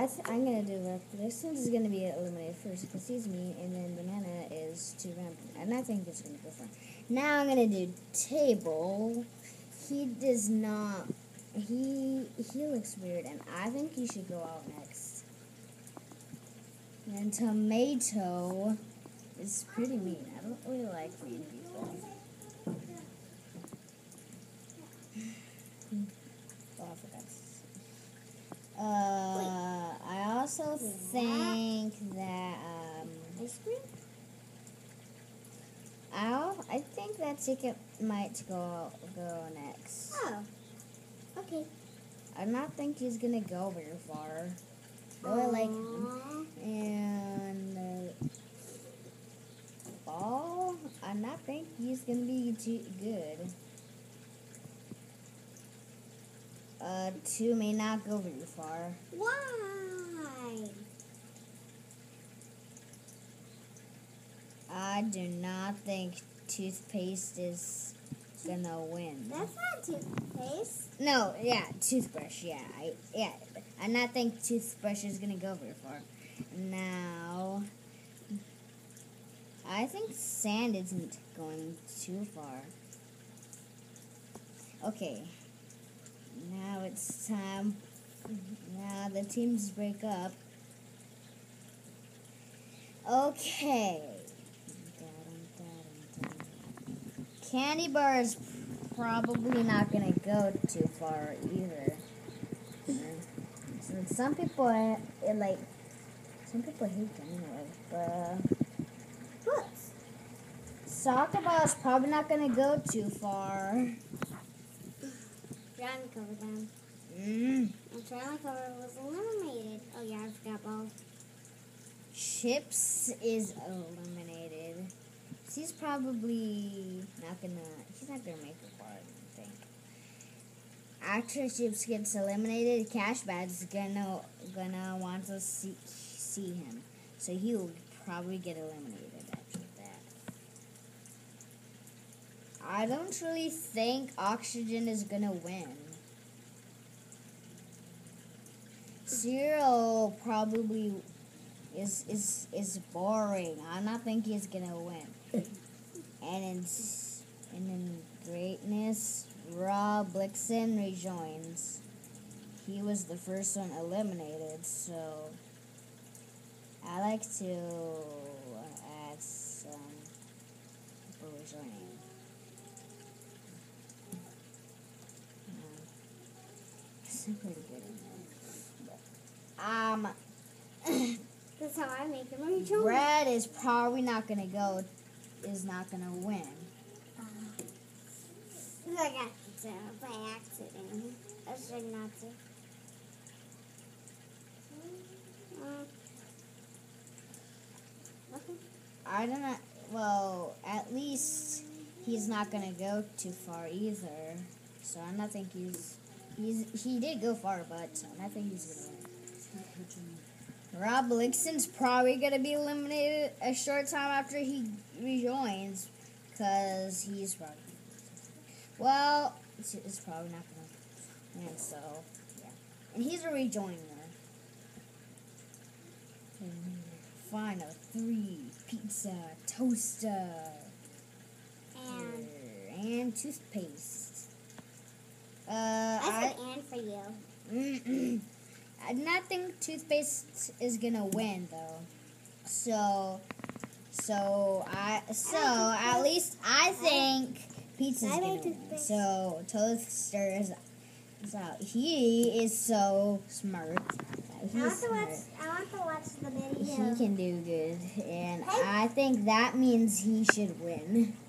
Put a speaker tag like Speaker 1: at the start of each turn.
Speaker 1: I'm gonna do Rob Blixen is gonna be eliminated first because he's me, and then Banana is to Rampant, and I think it's gonna go far. Now I'm gonna do Table. He does not. He looks weird, and I think he should go out next. And Tomato is pretty mean. I don't really like mean people. Oh, I forgot. I also think that
Speaker 2: Ice cream?
Speaker 1: I think that Ticket might go next.
Speaker 2: Oh. Okay.
Speaker 1: I don't think he's gonna go very far. Though I like him. And Ball, I not think he's gonna be too good. 2 may not go very far.
Speaker 2: Why?
Speaker 1: I do not think Toothpaste is gonna win.
Speaker 2: That's not toothpaste.
Speaker 1: No, yeah, Toothbrush, yeah. I not think Toothbrush is gonna go very far. Now, I think Sand isn't going too far. Okay. Now it's time. Now the teams break up. Okay. Candy Bar is probably not going to go too far either. So some people some people hate them anyway. But Soccer Ball is probably not going to go too far.
Speaker 2: Trying to cover them. I'm trying to cover was eliminated. Oh yeah, I forgot Ball.
Speaker 1: Chips is eliminated. He's probably not gonna. He's not gonna make it far, I don't think. After Chips gets eliminated, Cash Bad's gonna want to see him, so he'll probably get eliminated after that. I don't really think Oxygen is gonna win. Zero probably is boring. I don't think he's gonna win. And in Greatness, Rob Blixen rejoins. He was the first one eliminated, so I like to add some people rejoining. It's pretty good in there.
Speaker 2: That's how I make them rejoin.
Speaker 1: Red is probably not gonna go. Is not gonna win.
Speaker 2: I got pizza by accident. I should not to.
Speaker 1: I don't know. Well, at least he's not gonna go too far either. So I don't think he did go far, but I think he's gonna win. Rob Blixen's probably gonna be eliminated a short time after he rejoins, because he's probably. Well, it's probably not gonna win. So yeah, and he's a rejoiner. Final 3 pizza, toaster, and toothpaste.
Speaker 2: I said and for you.
Speaker 1: I do not think toothpaste is gonna win though. So at least I think pizza's gonna win. So toaster is out. He is so smart.
Speaker 2: I want to watch the video.
Speaker 1: He can do good, and I think that means he should win.